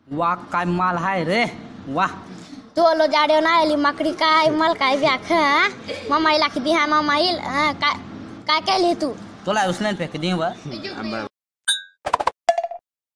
वाह काय माल हाय रे वाह तो लो जाड्यो ना एली मकड़ी काय मल काय व्याख मामा इला की दिहा मामा इल काय काय ले तू तोला उसने फेंक दी बा